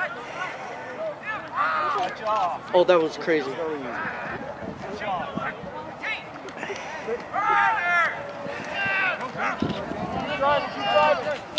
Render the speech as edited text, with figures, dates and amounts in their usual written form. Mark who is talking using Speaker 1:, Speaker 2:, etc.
Speaker 1: Oh, that was crazy.
Speaker 2: Keep driving, keep driving.